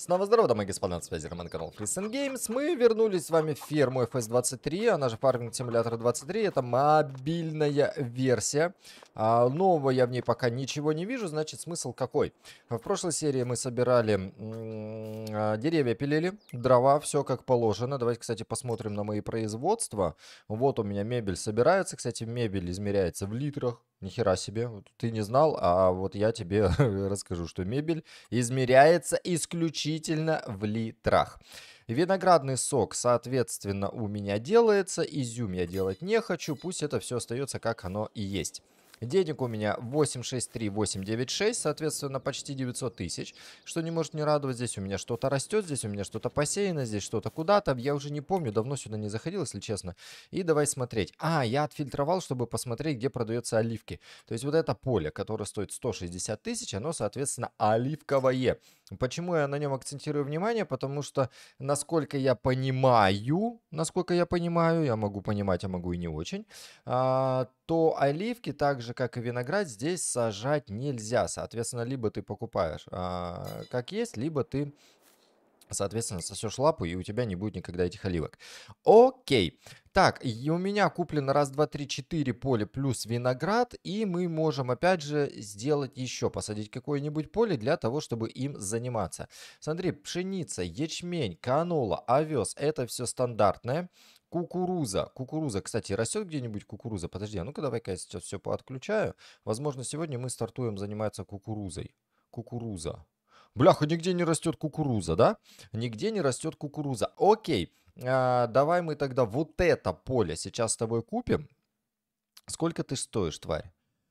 Снова здорово, дамы и господа, на связи Роман, канал Freestyle Games. Мы вернулись с вами в ферму FS23, она же фарминг симулятор 23. Это мобильная версия. Нового я в ней пока ничего не вижу, значит смысл какой? В прошлой серии мы собирали деревья, пилили, дрова, все как положено. Давайте, кстати, посмотрим на мои производства. Вот у меня мебель собирается, кстати, мебель измеряется в литрах. Нихера себе, вот ты не знал, а вот я тебе расскажу, что мебель измеряется исключительно в литрах. Виноградный сок, соответственно, у меня делается. Изюм я делать не хочу. Пусть это все остается, как оно и есть. Денег у меня 863896, соответственно, почти 900 тысяч, что не может не радовать. Здесь у меня что-то растет, здесь у меня что-то посеяно, здесь что-то куда-то. Я уже не помню, давно сюда не заходил, если честно. И давай смотреть. Я отфильтровал, чтобы посмотреть, где продаются оливки. То есть вот это поле, которое стоит 160 тысяч, оно, соответственно, оливковое. Почему я на нем акцентирую внимание? Потому что, насколько я понимаю, я могу понимать, а могу и не очень, то оливки, так же как и виноград, здесь сажать нельзя. Соответственно, либо ты покупаешь как есть, либо ты, соответственно, сосешь лапу, и у тебя не будет никогда этих оливок. Окей. Так, и у меня куплено раз, два, три, четыре поля плюс виноград, и мы можем опять же сделать еще, посадить какое-нибудь поле для того, чтобы им заниматься. Смотри, пшеница, ячмень, канола, овес, это все стандартное. Кукуруза, кстати, растет где-нибудь кукуруза? Подожди, а ну-ка давай-ка я сейчас все поотключаю. Возможно, сегодня мы стартуем заниматься кукурузой. Кукуруза. Бляха, нигде не растет кукуруза, да? Нигде не растет кукуруза. Окей, давай мы тогда вот это поле сейчас с тобой купим. Сколько ты стоишь, тварь?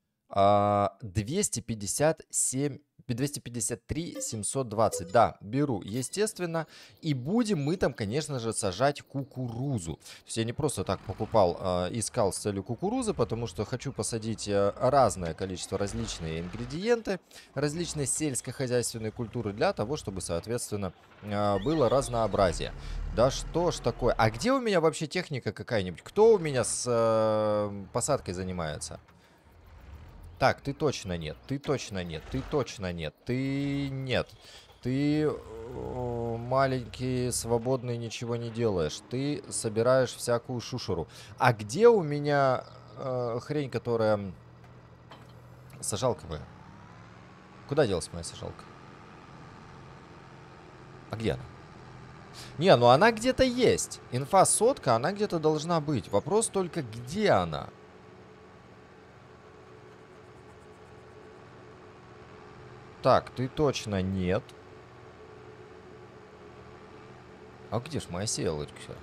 257, 253 720. Да, беру, естественно. И будем мы там, конечно же, сажать кукурузу. То есть я не просто так покупал, искал с целью кукурузы, потому что хочу посадить разное количество, различные ингредиенты, различные сельскохозяйственные культуры для того, чтобы, соответственно, было разнообразие. Да что ж такое? А где у меня вообще техника какая-нибудь? Кто у меня с посадкой занимается? Так, ты точно нет, ты точно нет, ты точно нет, ты нет. Ты маленький, свободный, ничего не делаешь. Ты собираешь всякую шушеру. А где у меня хрень, которая... Сажалка моя? Куда делась моя сажалка? А где она? Не, ну она где-то есть. Инфа сотка, она где-то должна быть. Вопрос только, где она? Так, ты точно нет. А где ж моя сеялочка?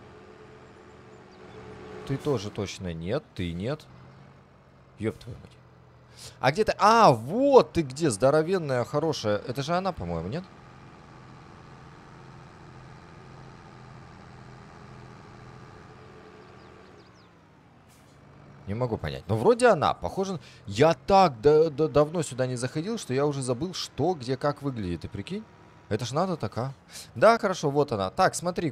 Ты тоже точно нет, ты нет. Ёб твою мать. А где ты? Вот ты где, здоровенная, хорошая. Это же она, по-моему, нет? Не могу понять. Но вроде она. Похоже... Я так давно сюда не заходил, что я уже забыл, что, где, как выглядит. Ты прикинь? Это ж надо така. Да, хорошо, вот она. Так, смотри.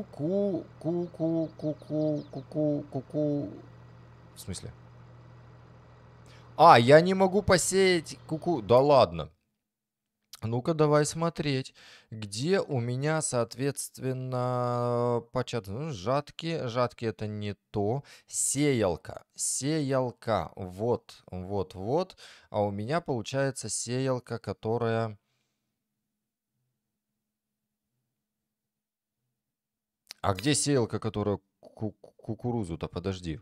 Ку-ку-ку-ку-ку-ку-ку-ку-ку. В смысле? Я не могу посеять куку. Да ладно. Ну-ка, давай смотреть, где у меня, соответственно, жатки это не то, сеялка, вот, а у меня получается сеялка, которая... А где сеялка, которая кукурузу-то, подожди.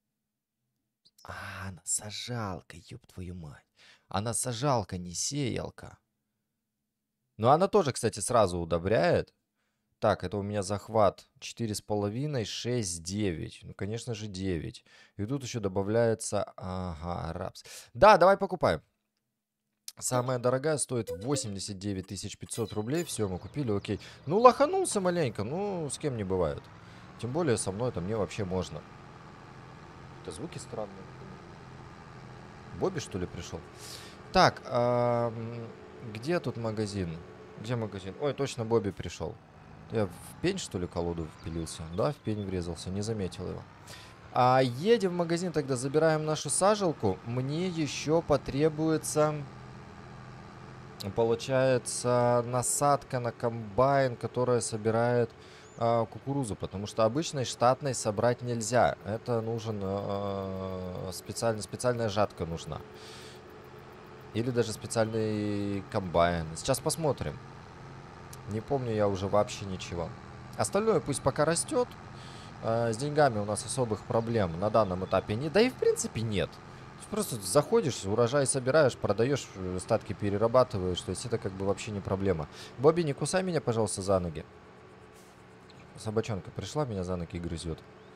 Она сажалка, ёб твою мать. Она сажалка, не сеялка. Но она тоже, кстати, сразу удобряет. Так, это у меня захват 4,5, 6, 9. Ну, конечно же, 9. И тут еще добавляется... Ага, рапс. Да, давай покупаем. Самая дорогая стоит 89 500 рублей. Все, мы купили, окей. Ну, лоханулся маленько. Ну, с кем не бывает. Тем более со мной это мне вообще можно. Это звуки странные. Бобби, что ли, пришел? Так, где тут магазин? Где магазин? Ой, точно, Бобби пришел. Я в пень, что ли, колоду впилился? Да, в пень врезался, не заметил его. Едем в магазин, тогда забираем нашу сажалку. Мне еще потребуется получается насадка на комбайн, которая собирает кукурузу, потому что обычной штатной собрать нельзя. Это нужен специальная жатка нужна. Или даже специальный комбайн. Сейчас посмотрим. Не помню я уже вообще ничего. Остальное пусть пока растет. С деньгами у нас особых проблем на данном этапе нет. Да и в принципе нет. Просто заходишь, урожай собираешь, продаешь, остатки перерабатываешь. То есть это как бы вообще не проблема. Бобби, не кусай меня, пожалуйста, за ноги. Собачонка пришла, меня за ноги грызет.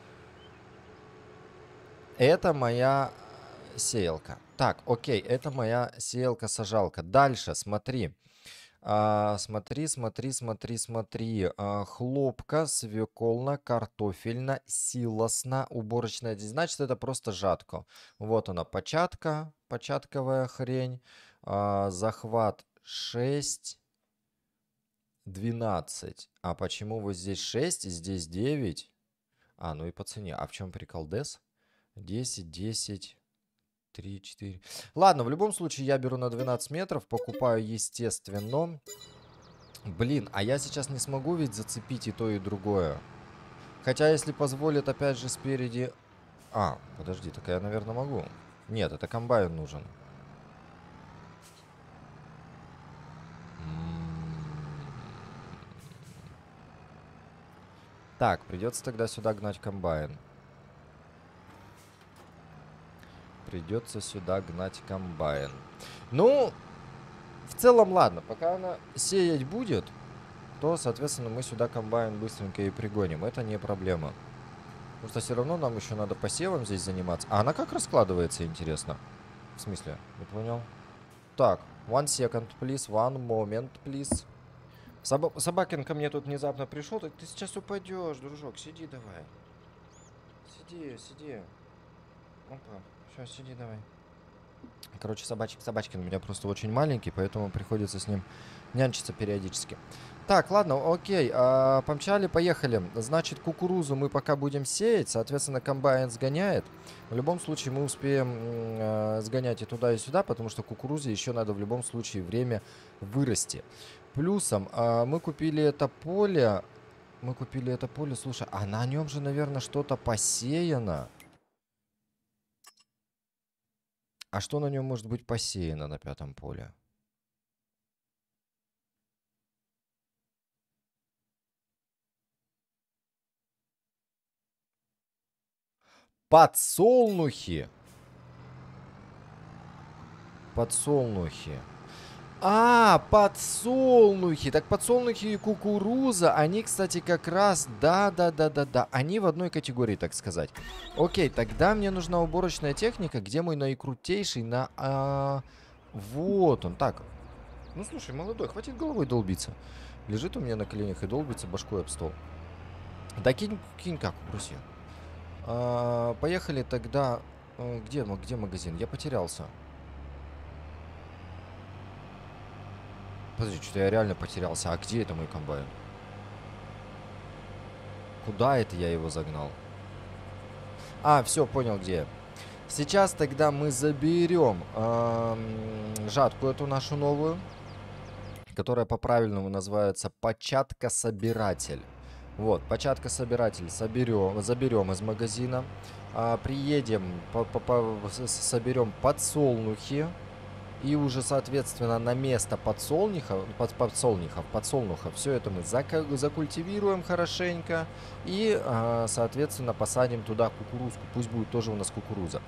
Это моя сеялка. Так, окей, это моя сеялка-сажалка. Дальше, смотри. Смотри. Хлопка, свеколна, картофельна, силосна, уборочная. Значит, это просто жатка. Вот она, початка, початковая хрень. Захват 6, 12. А почему вот здесь 6 и здесь 9? Ну и по цене. А в чем прикол, Дес? 10, 10. 3, 4. Ладно, в любом случае я беру на 12 метров, покупаю, естественно. Блин, а я сейчас не смогу ведь зацепить и то, и другое. Хотя, если позволит, опять же, спереди... Подожди, так я, наверное, могу. Нет, это комбайн нужен. Так, придется тогда сюда гнать комбайн. Придется сюда гнать комбайн. Ну, в целом, ладно. Пока она сеять будет, то, соответственно, мы сюда комбайн быстренько и пригоним. Это не проблема. Потому что все равно нам еще надо посевом здесь заниматься. А она как раскладывается, интересно? В смысле? Не понял. Так, one second, please. One moment, please. Собакин ко мне тут внезапно пришел. Так ты сейчас упадешь, дружок. Сиди давай. Сиди. Опа. Все, сиди давай. Короче, Собачкин у меня просто очень маленький, поэтому приходится с ним нянчиться периодически. Так, ладно, окей, помчали, поехали. Значит, кукурузу мы пока будем сеять, соответственно, комбайн сгоняет. В любом случае мы успеем сгонять и туда, и сюда, потому что кукурузе еще надо в любом случае время вырасти. Плюсом мы купили это поле. Слушай, а на нем же, наверное, что-то посеяно. А что на нем может быть посеяно на 5-м поле? Подсолнухи. Подсолнухи. Подсолнухи. Так подсолнухи и кукуруза, они, кстати, как раз... Да. Они в одной категории, так сказать. Окей, тогда мне нужна уборочная техника. Где мой наикрутейший Вот он. Так. Ну, слушай, молодой, хватит головой долбиться. Лежит у меня на коленях и долбится башкой об стол. Да кинь как, брусь ее. Поехали тогда... Где магазин? Я потерялся. Подожди, что-то я реально потерялся. А где это мой комбайн? Куда это я его загнал? Все, понял, где. Сейчас тогда мы заберем жатку эту нашу новую, которая по-правильному называется початкособиратель. Вот, початкособиратель заберем из магазина. Приедем, соберем подсолнухи. И уже, соответственно, на место подсолнухов, все это мы закультивируем хорошенько. И, соответственно, посадим туда кукурузку. Пусть будет тоже у нас кукуруза.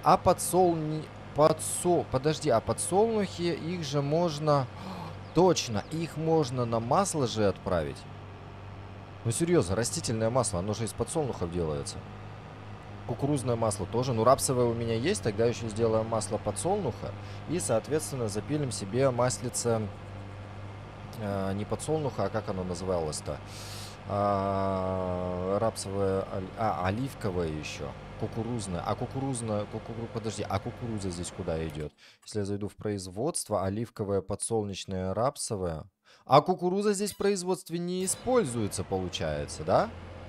Подсолнухи, их же можно... Точно, их можно на масло же отправить. Ну, серьезно, растительное масло, оно же из подсолнухов делается. Кукурузное масло тоже. Ну, рапсовое у меня есть. Тогда еще сделаем масло подсолнуха. И, соответственно, запилим себе маслице не подсолнуха, а как оно называлось-то? Рапсовое, оливковое еще. Кукурузное. Подожди, а кукуруза здесь куда идет? Если я зайду в производство, оливковое, подсолнечное, рапсовое. А кукуруза здесь в производстве не используется, получается, да?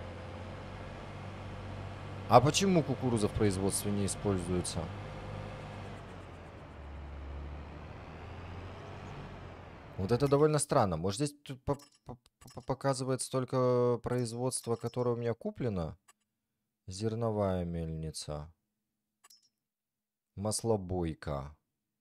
А почему кукуруза в производстве не используется? Вот это довольно странно. Может, здесь тут показывает столько производства, которое у меня куплено? Зерновая мельница. Маслобойка.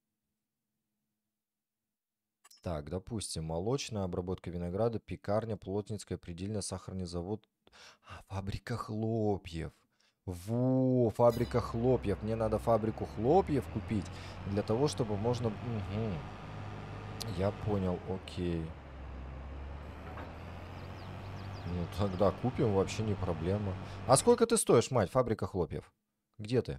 Так, допустим, молочная обработка винограда, пекарня, плотницкая, предельно сахарный завод. А, фабрика хлопьев. Во, фабрика хлопьев. Мне надо фабрику хлопьев купить для того, чтобы можно... Мгм. Я понял, окей. Ну, тогда купим, вообще не проблема. А сколько ты стоишь, мать, фабрика хлопьев? Где ты?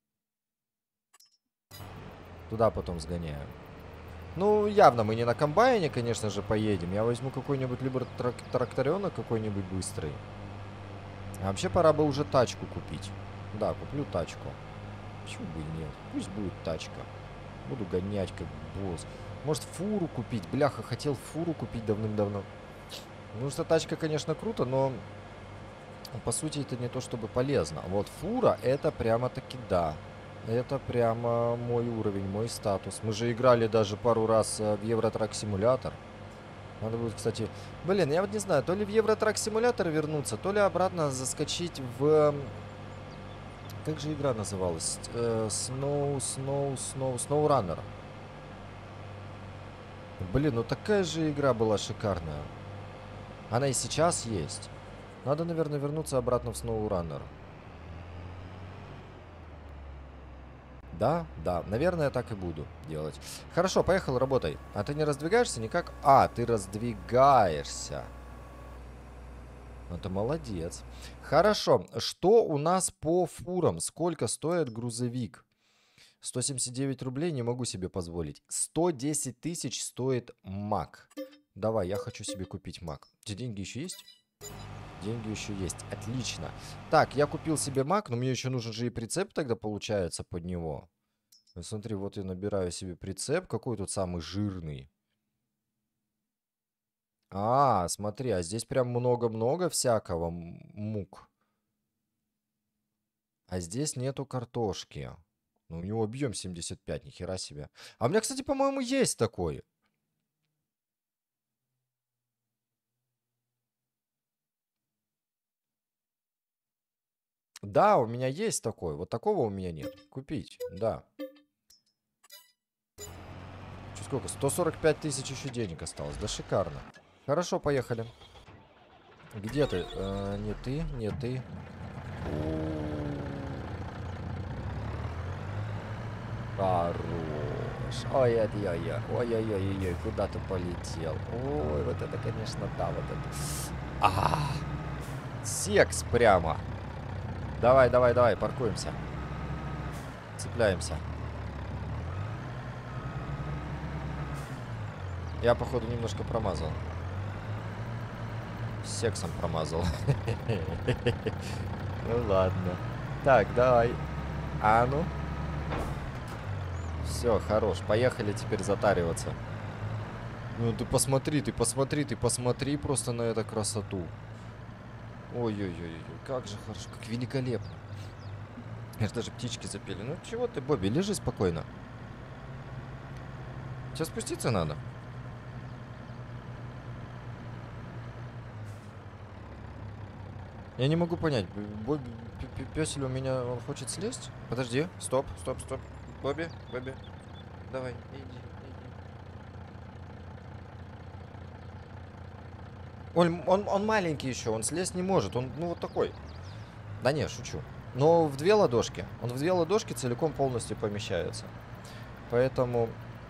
Туда потом сгоняю. Ну, явно мы не на комбайне, конечно же, поедем. Я возьму какой-нибудь либо тракторенок какой-нибудь быстрый. А вообще пора бы уже тачку купить. Да, куплю тачку. Почему бы и нет? Пусть будет тачка. Буду гонять как босс. Может, фуру купить? Бляха, хотел фуру купить давным-давно. Ну, что тачка, конечно, круто, но по сути это не то чтобы полезно. Вот фура, это прямо-таки да. Это прямо мой уровень, мой статус. Мы же играли даже пару раз в Евротрак Симулятор. Надо будет, кстати... Блин, я вот не знаю, то ли в Евротрак Симулятор вернуться, то ли обратно заскочить в... Как же игра называлась? SnowRunner. Блин, ну такая же игра была шикарная. Она и сейчас есть. Надо, наверное, вернуться обратно в SnowRunner. Да, да, наверное, так и буду делать. Хорошо, поехал, работай. А ты не раздвигаешься никак? А, ты раздвигаешься. Ну, ты молодец. Хорошо, что у нас по фурам? Сколько стоит грузовик? 179 рублей не могу себе позволить. 110 тысяч стоит Мак. Давай, я хочу себе купить Мак. Эти деньги еще есть? Деньги еще есть. Отлично. Так, я купил себе Мак, но мне еще нужен же и прицеп тогда получается под него. Ну, смотри, вот я набираю себе прицеп. Какой тут самый жирный? А, смотри, а здесь прям много-много всякого мук. А здесь нету картошки. Ну, у него объем 75, нихера себе. А у меня, кстати, по-моему, есть такой. Да, у меня есть такой. Вот такого у меня нет. Купить, да. Чё, сколько? 145 тысяч еще денег осталось. Да шикарно. Хорошо, поехали. Где ты? Не ты, не ты. Хорош. Ой-ой-ой, ой-ой-ой, куда ты полетел? Ой, вот это, конечно, да, вот это. А, секс прямо. Давай, давай, давай, паркуемся. Цепляемся. Я, походу, немножко промазал. Сексом промазал. Ну ладно. Так, давай. А ну. Все, хорош. Поехали теперь затариваться. Ну ты посмотри, ты посмотри, ты посмотри просто на эту красоту. Ой-ой-ой, как же хорошо, как великолепно. Аж даже птички запели. Ну чего ты, Бобби, лежи спокойно. Сейчас спуститься надо. Я не могу понять, Бобби, пёсель у меня, он хочет слезть? Подожди, стоп, стоп, стоп. Бобби, Бобби, давай, иди. Он маленький еще, он слезть не может, он, ну, вот такой. Да не, шучу. Но в две ладошки. Он в две ладошки целиком полностью помещается. Поэтому,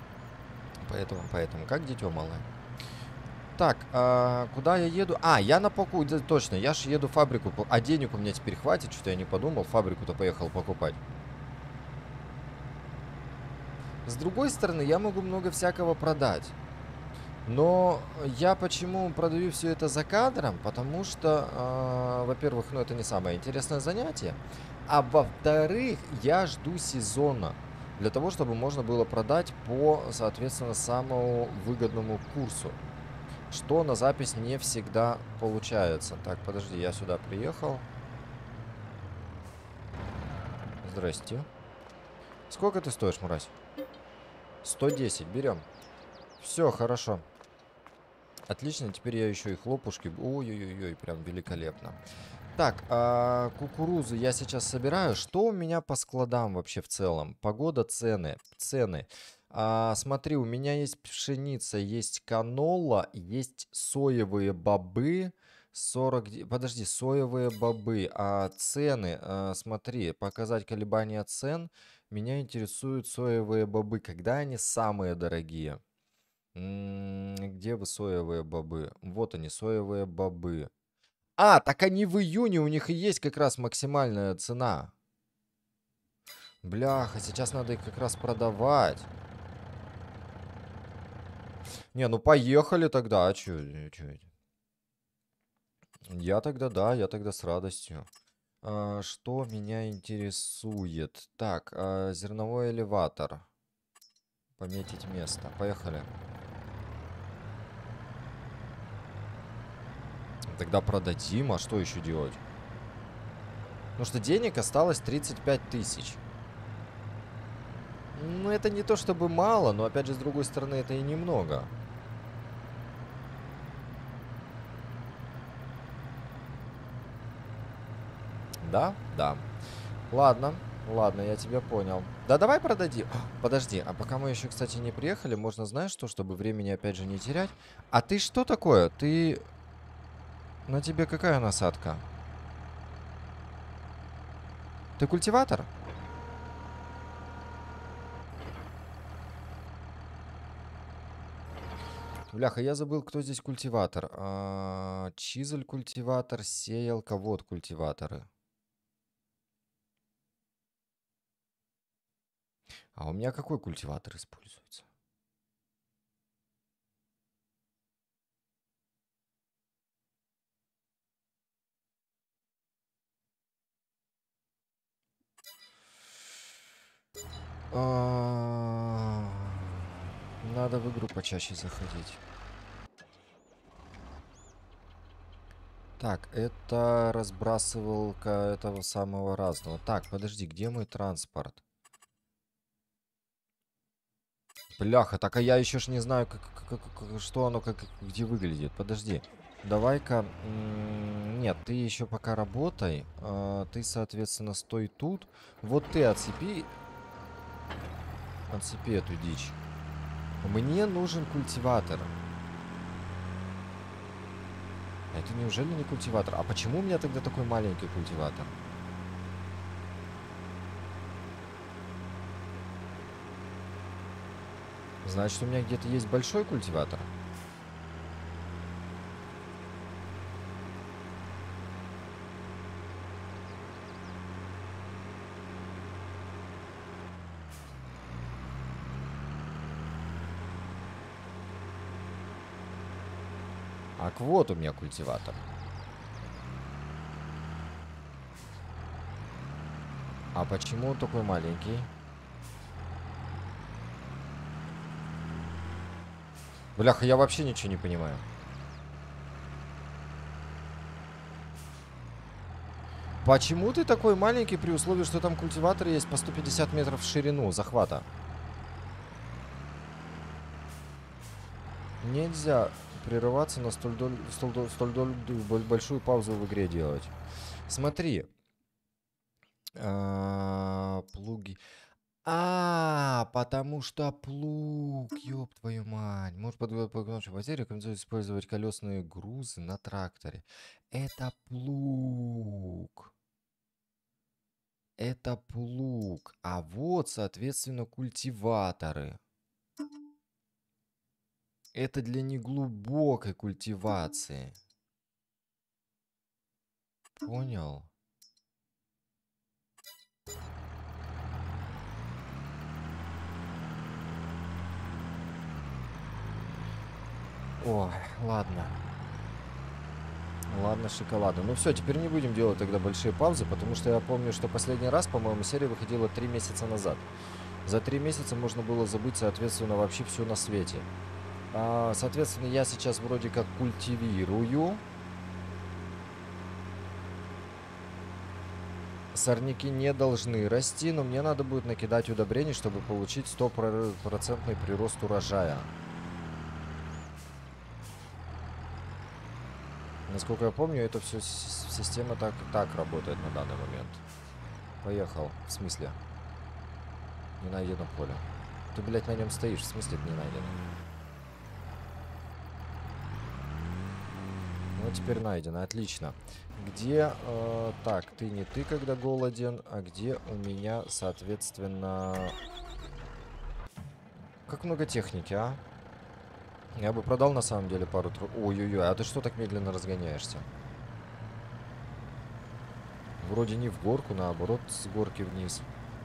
как дитё малое. Так, куда я еду? А, я на покупку, да, точно, я ж еду в фабрику. А денег у меня теперь хватит, что-то я не подумал. Фабрику-то поехал покупать. С другой стороны, я могу много всякого продать. Но я почему продаю все это за кадром? Потому что, во-первых, ну это не самое интересное занятие. А во-вторых, я жду сезона. Для того, чтобы можно было продать по, соответственно, самому выгодному курсу. Что на запись не всегда получается. Так, подожди, я сюда приехал. Здрасте. Сколько ты стоишь, мразь? 110, берем. Все, хорошо. Отлично, теперь я еще и хлопушки. Ой-ой-ой, прям великолепно. Так, кукурузу я сейчас собираю. Что у меня по складам вообще в целом? Погода, цены. Цены. Смотри, у меня есть пшеница, есть канола, есть соевые бобы. 40... Подожди, соевые бобы. Цены, смотри, показать колебания цен. Меня интересуют соевые бобы. Когда они самые дорогие? Где вы соевые бобы? Вот они, соевые бобы. Так они в июне, у них и есть как раз максимальная цена. Бляха, сейчас надо их как раз продавать. Не, ну поехали тогда. А чё? Я тогда, да, я тогда с радостью. Что меня интересует? Так, зерновой элеватор. Пометить место. Поехали. Тогда продадим, а что еще делать? Потому что денег осталось 35 тысяч. Ну, это не то чтобы мало, но опять же, с другой стороны, это и немного. Да? Да. Ладно, ладно, я тебя понял. Да давай продадим. Подожди, а пока мы еще, кстати, не приехали, можно, знаешь что, чтобы времени опять же не терять. А ты что такое? Ты... На тебе какая насадка? Ты культиватор? Бляха, я забыл, кто здесь культиватор. Чизель культиватор, сеялка, вот культиваторы. А у меня какой культиватор используется? Надо в игру почаще заходить. Так, это разбрасывалка этого самого разного. Так, подожди, где мой транспорт? Бляха, так а я еще ж не знаю, что оно, где выглядит. Подожди, давай-ка... Нет, ты еще пока работай. Ты, соответственно, стой тут. Вот ты отцепи... Отцепи эту дичь. Мне нужен культиватор. Это неужели не культиватор? А почему у меня тогда такой маленький культиватор? Значит, у меня где-то есть большой культиватор. Ак, вот у меня культиватор. А почему он такой маленький? Бляха, я вообще ничего не понимаю. Почему ты такой маленький при условии, что там культиваторы есть по 150 метров в ширину захвата? Нельзя прерываться на столь большую паузу в игре делать. Смотри. Плуги. Потому что плуг, ёб твою мать. Может подготовить потерю, рекомендуется использовать колесные грузы на тракторе. Это плуг. Это плуг. А вот, соответственно, культиваторы. Это для неглубокой культивации. Понял? Ой, ладно. Ладно, шоколада. Ну все, теперь не будем делать тогда большие паузы, потому что я помню, что последний раз, по-моему, серия выходила 3 месяца назад. За 3 месяца можно было забыть, соответственно, вообще все на свете. Соответственно, я сейчас вроде как культивирую. Сорняки не должны расти, но мне надо будет накидать удобрений, чтобы получить 100% прирост урожая. Насколько я помню, это все система так работает на данный момент. Поехал. В смысле? Не найдено поле. Ты, блядь, на нем стоишь. В смысле это не найдено? Ну, теперь найдено. Отлично. Где... так, ты не ты, когда голоден. А где у меня, соответственно... Как много техники, а? Я бы продал, на самом деле, пару... Ой-ой-ой, а ты что так медленно разгоняешься? Вроде не в горку, наоборот, с горки вниз.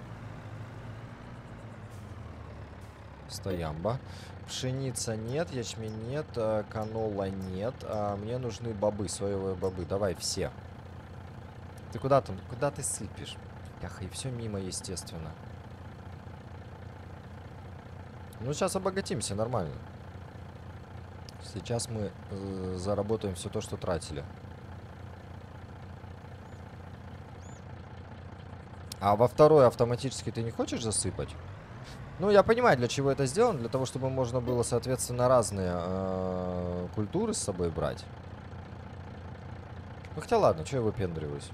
Стоямба. Пшеница нет, ячмень нет, канола нет. Мне нужны бобы, соевые бобы. Давай все. Ты куда там? Куда ты сыпешь? Ах, и все мимо, естественно. Ну, сейчас обогатимся, нормально. Сейчас мы заработаем все то, что тратили. А во второй автоматически ты не хочешь засыпать? Ну, я понимаю, для чего это сделано. Для того, чтобы можно было, соответственно, разные культуры с собой брать. Ну, хотя ладно, что я выпендриваюсь.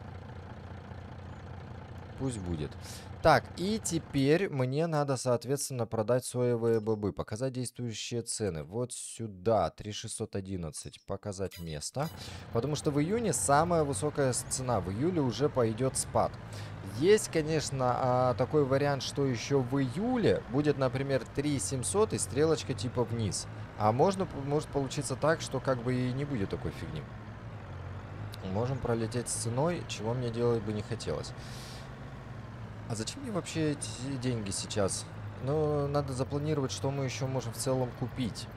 Пусть будет. Так, и теперь мне надо, соответственно, продать соевые бобы. Показать действующие цены. Вот сюда, 3611. Показать место. Потому что в июне самая высокая цена. В июле уже пойдет спад. Есть, конечно, такой вариант, что еще в июле будет, например, 3700 и стрелочка типа вниз. А может получиться так, что как бы и не будет такой фигни. Можем пролететь с ценой, чего мне делать бы не хотелось. А зачем мне вообще эти деньги сейчас? Ну, надо запланировать, что мы еще можем в целом купить.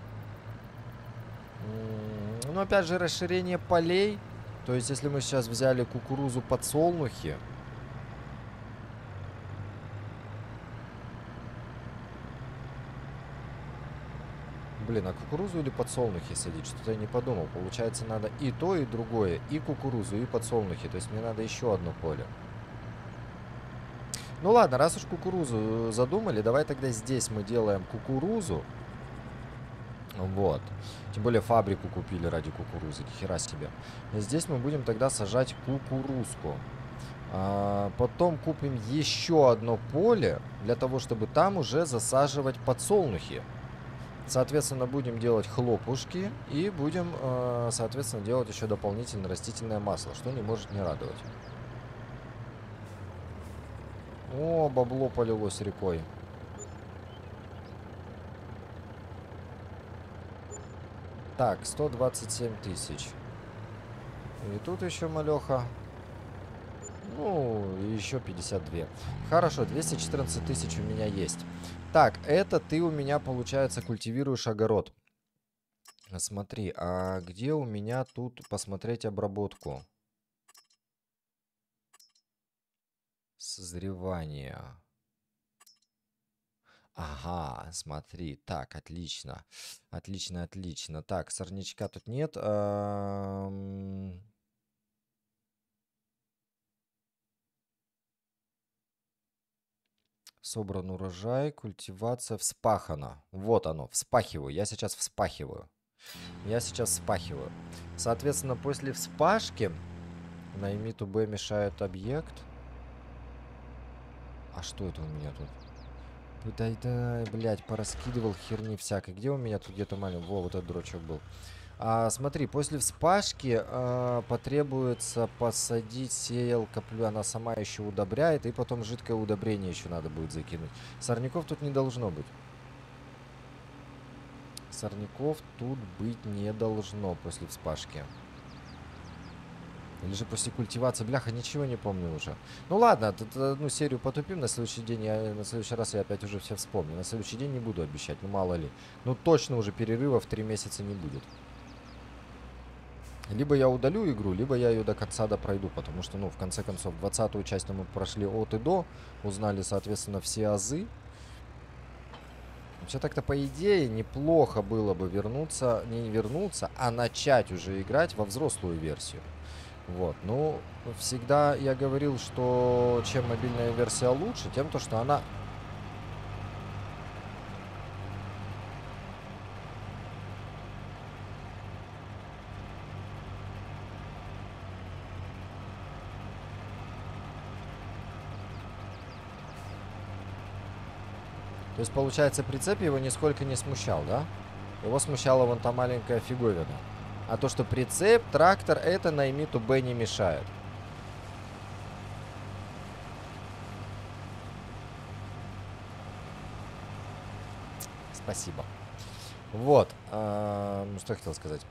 Ну, опять же, расширение полей. То есть, если мы сейчас взяли кукурузу, подсолнухи. Блин, а кукурузу или подсолнухи садить? Что-то я не подумал. Получается, надо и то, и другое. И кукурузу, и подсолнухи. То есть, мне надо еще одно поле. Ну ладно, раз уж кукурузу задумали, давай тогда здесь мы делаем кукурузу. Вот. Тем более фабрику купили ради кукурузы. Хера себе. И здесь мы будем тогда сажать кукурузку. Потом купим еще одно поле для того, чтобы там уже засаживать подсолнухи. Соответственно, будем делать хлопушки и будем, соответственно, делать еще дополнительно растительное масло, что не может не радовать. О, бабло полилось рекой. Так, 127 тысяч. И тут еще малеха. Ну, и еще 52. Хорошо, 214 тысяч у меня есть. Так, это ты у меня, получается, культивируешь огород. Смотри, а где у меня тут посмотреть обработку? Созревание. Ага, смотри. Так, отлично. Отлично, отлично. Так, сорнячка тут нет. Собран урожай, культивация вспахана. Вот оно, вспахиваю. Я сейчас вспахиваю. Я сейчас вспахиваю. Соответственно, после вспашки на имиту Б мешает объект. А что это у меня тут? Да, блядь, пораскидывал херни всякой. Где у меня тут где-то маленький... Во, вот этот дрочок был. Смотри, после вспашки потребуется посадить сеялка, она сама еще удобряет, и потом жидкое удобрение еще надо будет закинуть. Сорняков тут не должно быть. Сорняков тут быть не должно после вспашки. Или же после культивации. Бляха, ничего не помню уже. Ну ладно, тут одну серию потупим. На следующий день, на следующий раз я опять уже все вспомню. На следующий день не буду обещать, ну мало ли. Ну точно уже перерыва в 3 месяца не будет. Либо я удалю игру, либо я ее до конца допройду. Потому что, ну, в конце концов, 20-ю часть мы прошли от и до. Узнали, соответственно, все азы. Вообще так-то, по идее, неплохо было бы вернуться, не вернуться, а начать уже играть во взрослую версию. Вот, ну, всегда я говорил, что чем мобильная версия лучше, тем то, что она... То есть, получается, прицеп его нисколько не смущал, да? Его смущала вон та маленькая фиговина. А то, что прицеп, трактор, это наймиту Б не мешает. Спасибо. Вот. Ну, что я хотел сказать.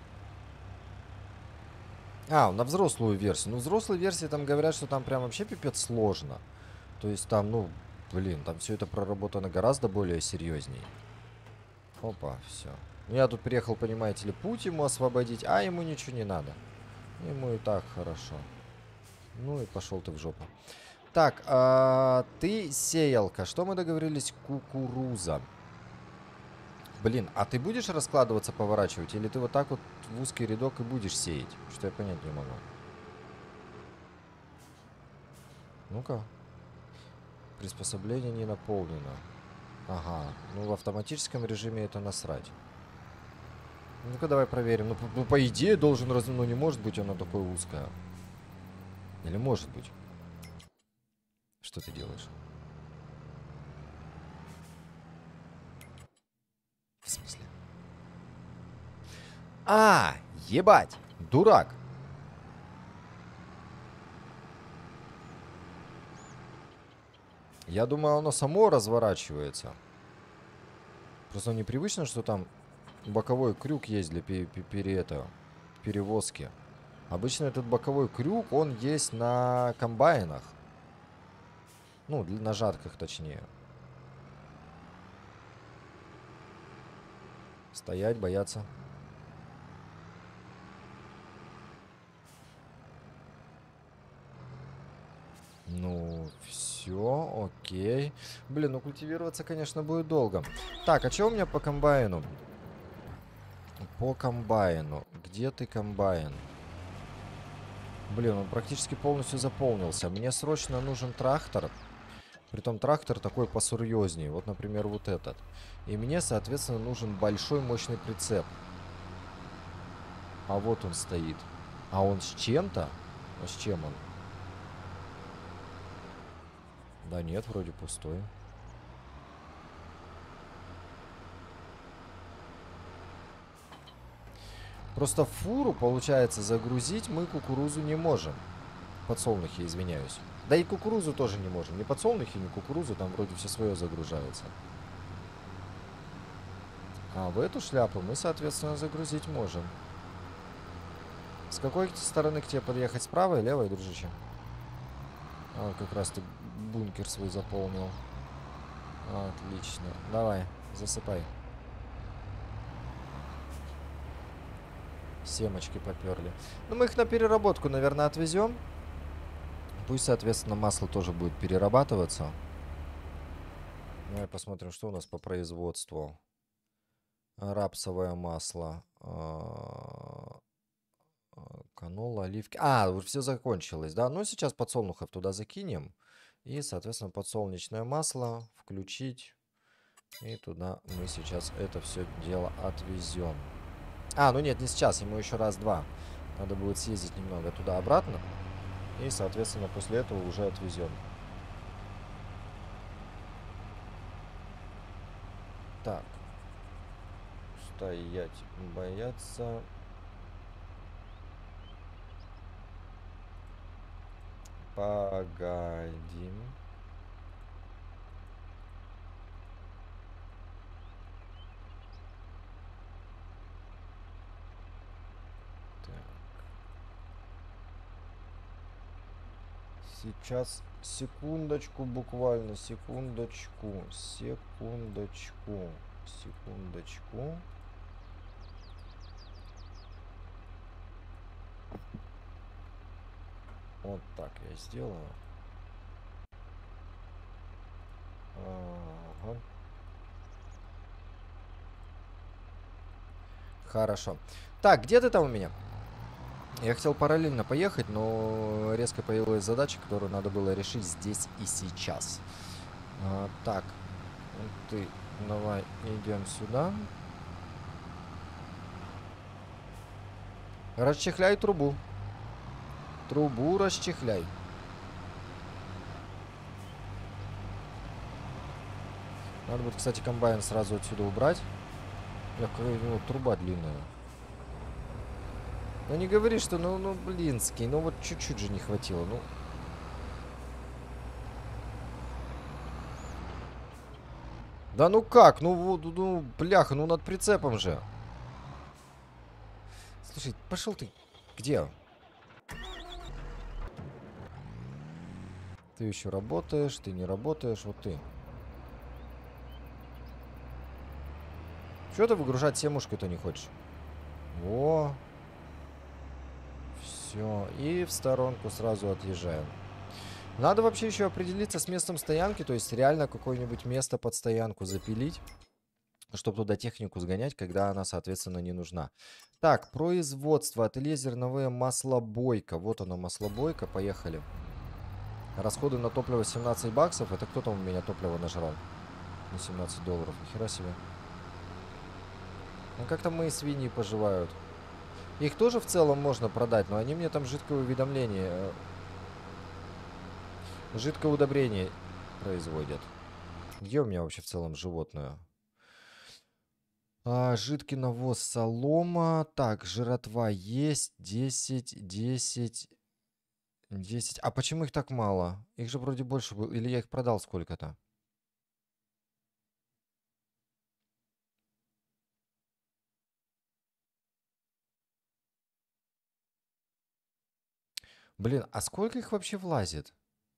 На взрослую версию. Ну, взрослой версии там говорят, что там прям вообще пипец сложно. То есть там, ну, блин, там все это проработано гораздо более серьезней. Опа, все. Я тут приехал, понимаете ли, путь ему освободить, а ему ничего не надо. Ему и так хорошо. Ну и пошел ты в жопу. Так, ты сеялка. Что мы договорились? Кукуруза. Блин, а ты будешь раскладываться, поворачивать? Или ты вот так вот в узкий рядок и будешь сеять? Что я понять не могу. Ну-ка. Приспособление не наполнено. Ага. Ну, в автоматическом режиме это насрать. Ну-ка, давай проверим. Ну, по идее, должен раз... Ну, не может быть она такое узкое. Или может быть? Что ты делаешь? В смысле? Ебать! Дурак! Я думаю, оно само разворачивается. Просто непривычно, что там боковой крюк есть для перевозки. Обычно этот боковой крюк, он есть на комбайнах. Ну, на жатках точнее. Стоять, бояться. Ну, все, окей. Блин, ну культивироваться, конечно, будет долго. Так, а что у меня по комбайну? По комбайну. Где ты, комбайн? Блин, он практически полностью заполнился. Мне срочно нужен трактор. Притом трактор такой посерьезнее. Вот, например, вот этот. И мне, соответственно, нужен большой мощный прицеп. А вот он стоит. А он с чем-то? А с чем он? Да нет, вроде пустой. Просто в фуру, получается, загрузить мы кукурузу не можем. Подсолнухи, извиняюсь. Да и кукурузу тоже не можем. Ни подсолнухи, ни кукурузу, там вроде все свое загружается. А в эту шляпу мы, соответственно, загрузить можем. С какой стороны к тебе подъехать? С правой, левой, дружище? А, как раз ты бункер свой заполнил. Отлично. Давай, засыпай. Семечки поперли. Ну, мы их на переработку, наверное, отвезем. Пусть, соответственно, масло тоже будет перерабатываться. Давай посмотрим, что у нас по производству. Рапсовое масло. Канола, оливки. Уже все закончилось, да? Ну, сейчас подсолнухов туда закинем. И, соответственно, подсолнечное масло включить. И туда мы сейчас это все дело отвезем. Ну нет, не сейчас, ему еще раз-два. Надо будет съездить немного туда-обратно. И, соответственно, после этого уже отвезем. Так. Стоять, бояться. Погодим. Сейчас, секундочку, буквально, секундочку. Вот так я сделаю. Ага. Хорошо. Так, где ты там у меня? Я хотел параллельно поехать, но резко появилась задача, которую надо было решить здесь и сейчас. Так, ты давай идем сюда. Расчехляй трубу. Трубу расчехляй. Надо будет, кстати, комбайн сразу отсюда убрать. Какая у него труба длинная. Ну не говори, что, ну, блинский, ну вот чуть-чуть же не хватило, ну. Да ну как, ну, ну, бляха, ну над прицепом же. Слушай, пошел ты, где? Ты еще работаешь, ты не работаешь, вот ты. Чего ты выгружать семушку-то не хочешь? Во. Все, и в сторонку сразу отъезжаем. Надо вообще еще определиться с местом стоянки, то есть реально какое-нибудь место под стоянку запилить, чтобы туда технику сгонять, когда она, соответственно, не нужна. Так, производство, ателье зерновые маслобойка. Вот оно, маслобойка, поехали. Расходы на топливо 17 баксов. Это кто там у меня топливо нажрал? На 17 долларов, нихера себе. Ну как там мои свиньи поживают? Их тоже в целом можно продать, но они мне там жидкое уведомление, жидкое удобрение производят. Где у меня вообще в целом животное? Жидкий навоз, солома. Так, жратва есть. 10, 10, 10. А почему их так мало? Их же вроде больше было. Или я их продал сколько-то? Блин, а сколько их вообще влазит?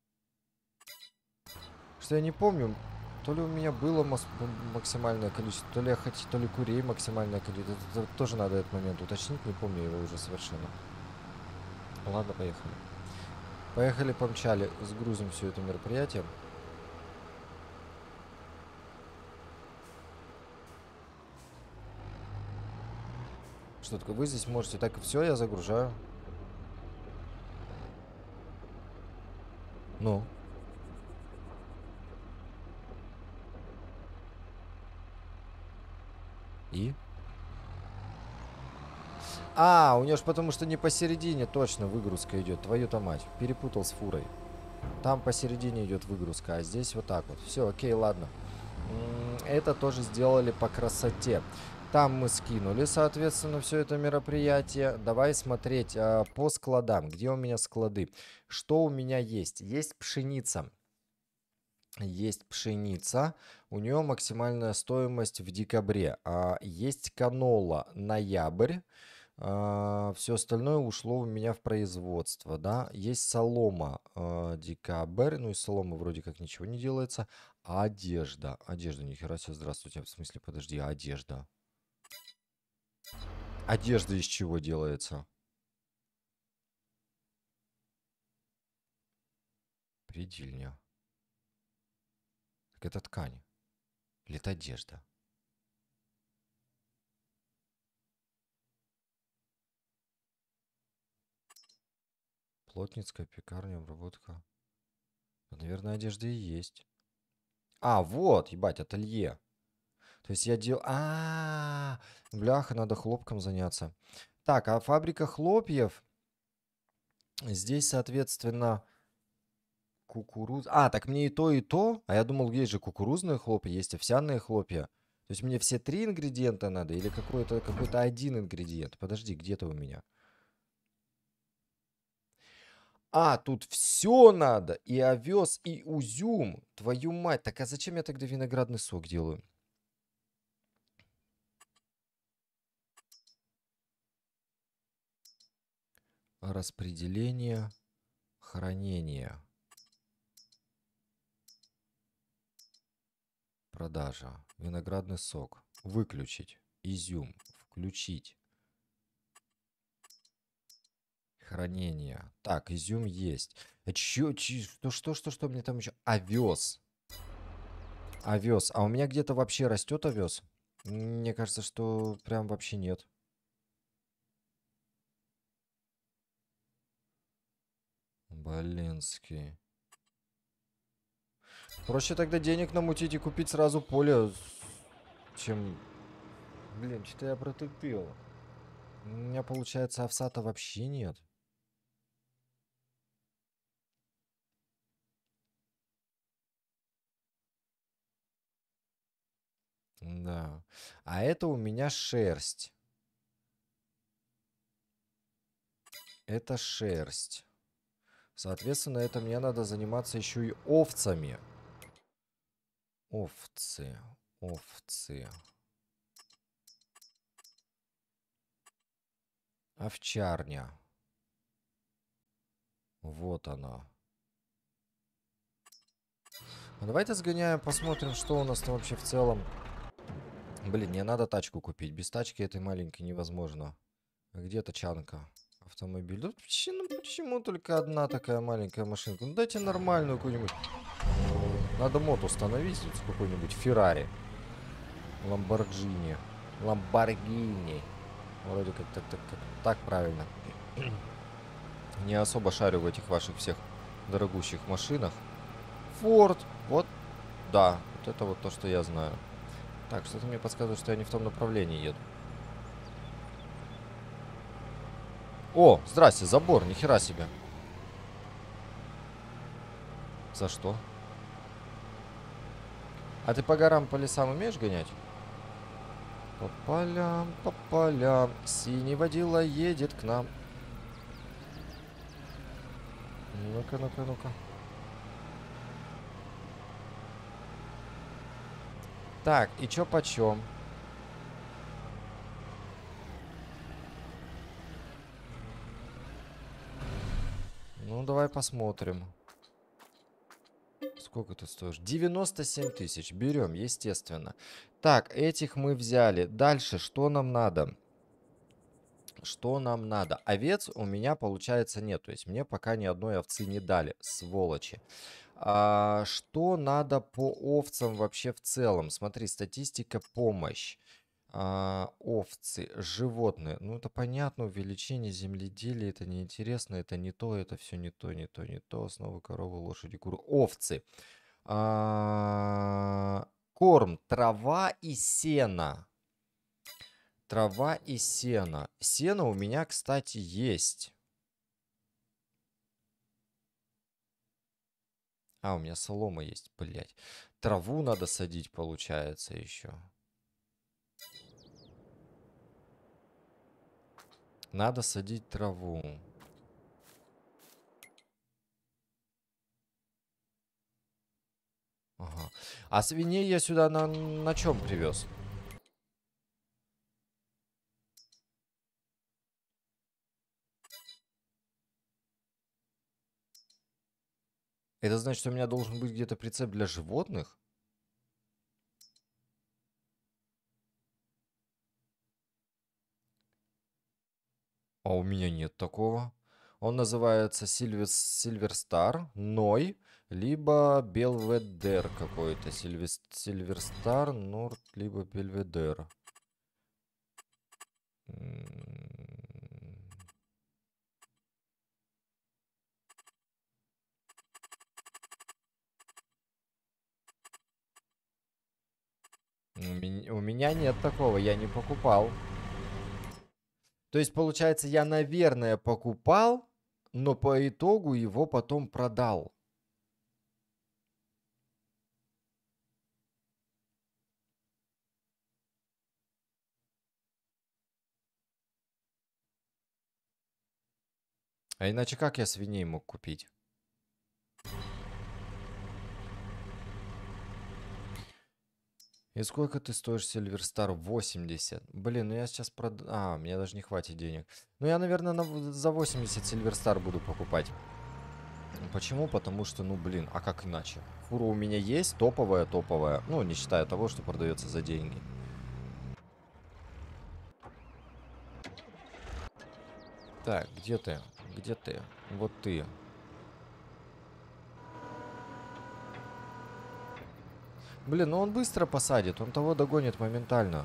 Что я не помню. То ли у меня было максимальное количество, то ли я хотел, то ли курей максимальное количество. Это тоже надо этот момент уточнить, не помню его уже совершенно. Ладно, поехали. Поехали, помчали, сгрузим все это мероприятие. Что такое? Вы здесь можете, так и все, я загружаю. Ну. И? У нее ж потому что не посередине точно выгрузка идет. Твою-то мать. Перепутал с фурой. Там посередине идет выгрузка, а здесь вот так вот. Все, окей, ладно. Это тоже сделали по красоте. Там мы скинули, соответственно, все это мероприятие. Давай смотреть по складам. Где у меня склады? Что у меня есть? Есть пшеница. Есть пшеница. У нее максимальная стоимость в декабре. Есть канола ноябрь. Все остальное ушло у меня в производство, да. Есть солома, декабрь. Ну, из соломы вроде как ничего не делается. Одежда. Одежда, нихера себе, здравствуйте. В смысле, подожди, одежда. Одежда из чего делается? Предельня. Так это ткань. Или это одежда? Плотницкая, пекарня, обработка. Наверное, одежда и есть. Вот, ебать, ателье. То есть я делал... Бляха, надо хлопком заняться. Так, а фабрика хлопьев. Здесь, соответственно, кукуруз... так мне и то, и то. А я думал, есть же кукурузные хлопья, есть овсяные хлопья. То есть мне все три ингредиента надо или какой-то один ингредиент? Подожди, где-то у меня. Тут все надо. И овес, и узюм. Твою мать. Так а зачем я тогда виноградный сок делаю? Распределение, хранение, продажа. Виноградный сок. Выключить. Изюм. Включить. Хранение. Так, изюм есть. Что мне там еще? Овес. Овес. А у меня где-то вообще растет овес? Мне кажется, что прям вообще нет. Блинский. Проще тогда денег намутить и купить сразу поле, чем... Блин, что-то я протупил. У меня, получается, овса-то вообще нет. Да. А это у меня шерсть. Это шерсть. Соответственно, это мне надо заниматься еще и овцами. Овцы. Овцы. Овчарня. Вот она. Ну, давайте сгоняем, посмотрим, что у нас там вообще в целом. Блин, мне надо тачку купить. Без тачки этой маленькой невозможно. А где тачанка? Автомобиль. Ну почему только одна такая маленькая машинка? Ну дайте нормальную какую-нибудь. Надо мод установить с какой-нибудь Феррари. Ламборджини. Ламборгини. Вроде как так правильно. Не особо шарю в этих ваших всех дорогущих машинах. Форд. Вот. Да. Вот это вот то, что я знаю. Так, что-то мне подсказывает, что я не в том направлении еду. О, здрасте, забор, нихера себе. За что? А ты по горам, по лесам умеешь гонять? По полям, синий водила едет к нам. Ну-ка, ну-ка, ну-ка. Так, и чё почем? Ну, давай посмотрим. Сколько ты стоишь? 97 тысяч. Берем, естественно. Так, этих мы взяли. Дальше, что нам надо? Что нам надо? Овец у меня, получается, нет. То есть мне пока ни одной овцы не дали. Сволочи. Что надо по овцам вообще в целом? Смотри, статистика, помощь. Овцы, животные. Ну, это понятно, увеличение земледелия, это неинтересно, это не то, это все не то, не то, не то. Основы коровы, лошади, куры. Овцы. Корм, трава и сено. Трава и сено. Сено у меня, кстати, есть. У меня солома есть, блядь. Траву надо садить, получается, еще. Надо садить траву. Ага. А свиней я сюда на чем привез? Это значит, что у меня должен быть где-то прицеп для животных? А у меня нет такого. Он называется Silver Star, Ной, либо Белведер какой-то. Silver Star, Норд, либо Бельведер. У меня нет такого, я не покупал. То есть, получается, я, наверное, покупал, но по итогу его потом продал. А иначе как я свиней мог купить? И сколько ты стоишь, Сильверстар? 80. Блин, ну я сейчас мне даже не хватит денег. Ну я, наверное, за 80 Сильверстар буду покупать. Почему? Потому что, ну блин, а как иначе? Фура у меня есть, топовая. Ну, не считая того, что продается за деньги. Так, где ты? Где ты? Вот ты. Блин, ну он быстро посадит, он того догонит моментально.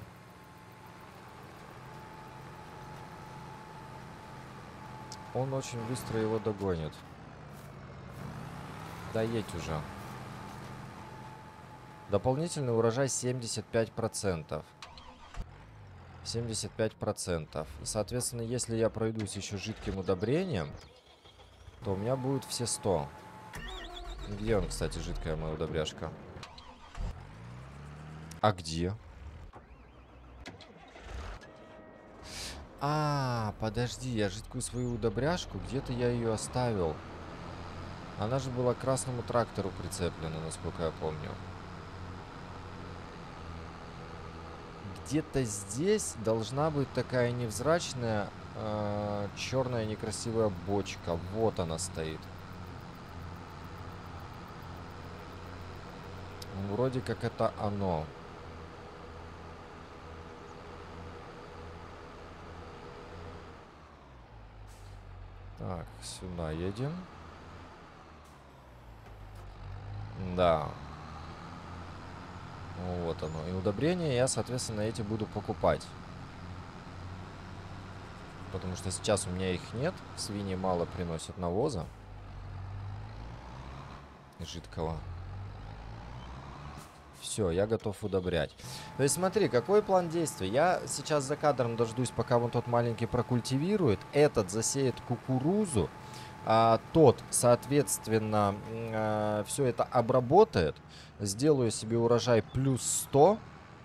Он очень быстро его догонит. Да едь уже. Дополнительный урожай 75%. 75%. Соответственно, если я пройдусь еще жидким удобрением, то у меня будет все 100. Где он, кстати, жидкая моя удобряшка? А где? Подожди, я жидкую свою удобряшку, где-то я ее оставил. Она же была к красному трактору прицеплена, насколько я помню. Где-то здесь должна быть такая невзрачная, черная некрасивая бочка. Вот она стоит. Вроде как это оно. Так, сюда едем. Да. Вот оно. И удобрения я, соответственно, эти буду покупать. Потому что сейчас у меня их нет. Свиньи мало приносят навоза. Жидкого. Все, я готов удобрять. То есть смотри, какой план действий. Я сейчас за кадром дождусь, пока вон тот маленький прокультивирует. Этот засеет кукурузу. Тот, соответственно, все это обработает. Сделаю себе урожай плюс 100.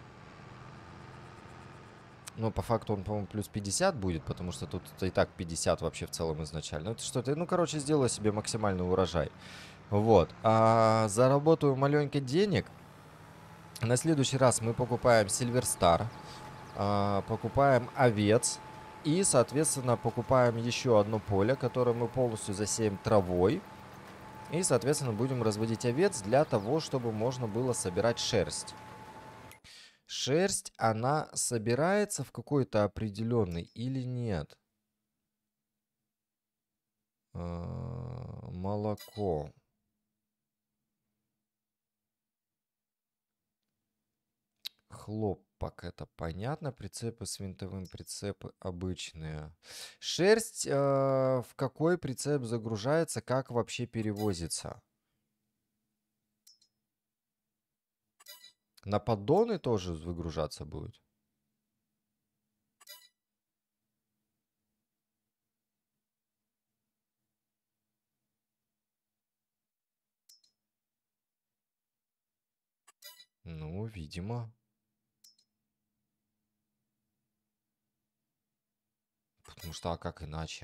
Но по факту он, по-моему, плюс 50 будет, потому что тут и так 50 вообще в целом изначально. Это что-то, ну, короче, сделаю себе максимальный урожай. Вот. Заработаю маленько денег. На следующий раз мы покупаем Silverstar, покупаем овец и, соответственно, покупаем еще одно поле, которое мы полностью засеем травой. И, соответственно, будем разводить овец для того, чтобы можно было собирать шерсть. Шерсть, она собирается в какой-то определенный или нет? Молоко. Хлопок, это понятно. Прицепы с винтовым, прицепы обычные. Шерсть в какой прицеп загружается, как вообще перевозится? На поддоны тоже выгружаться будет? Ну, видимо. Потому что, а как иначе?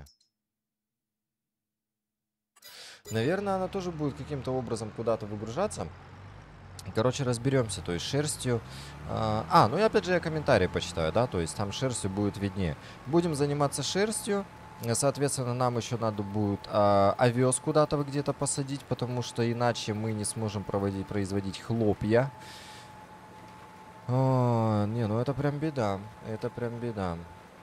Наверное, она тоже будет каким-то образом куда-то выгружаться. Короче, разберемся, то есть шерстью. Ну и опять же я комментарии почитаю, да, то есть там шерстью будет виднее. Будем заниматься шерстью. Соответственно, нам еще надо будет овес куда-то где-то посадить, потому что иначе мы не сможем производить хлопья. Не, ну это прям беда. Это прям беда.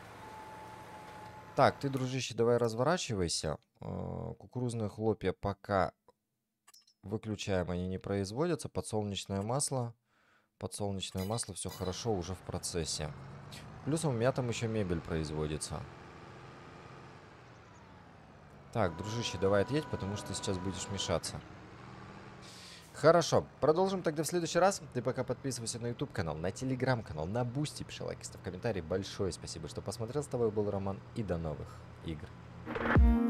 Так, ты, дружище, давай разворачивайся. Кукурузные хлопья пока выключаем, они не производятся. Подсолнечное масло. Подсолнечное масло, все хорошо, уже в процессе. Плюсом у меня там еще мебель производится. Так, дружище, давай отъедь, потому что ты сейчас будешь мешаться. Хорошо, продолжим тогда в следующий раз. Ты пока подписывайся на YouTube канал, на Telegram канал, на Boosty, пиши лайки, ставь комментарий. Большое спасибо, что посмотрел. С тобой был Роман, и до новых игр.